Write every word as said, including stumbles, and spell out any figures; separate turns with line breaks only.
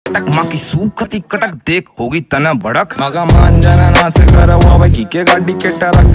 टक माँ की सूखती कटक देख होगी तना भड़क मगा मान जाना ना से करा हुआ भाई की के गाड़ी के टरक